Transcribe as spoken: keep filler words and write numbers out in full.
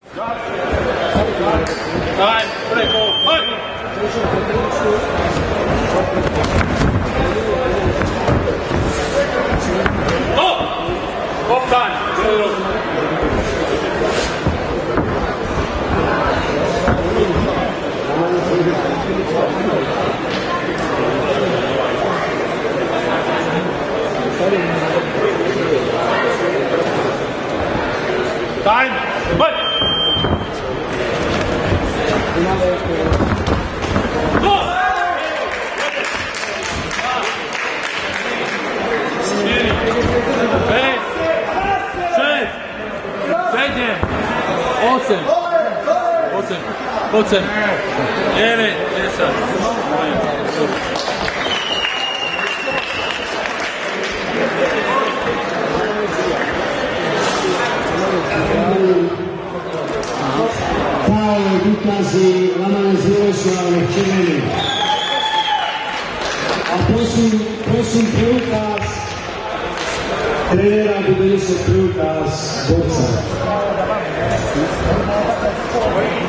Time, prego, vai! No! Stop time! Time, vai! Osam, osam, osam, devet, deset. Kao ukazi Lamane Zviroslava Čimeni. A prosim, prosim preukaz trenera bude se preukaz borca.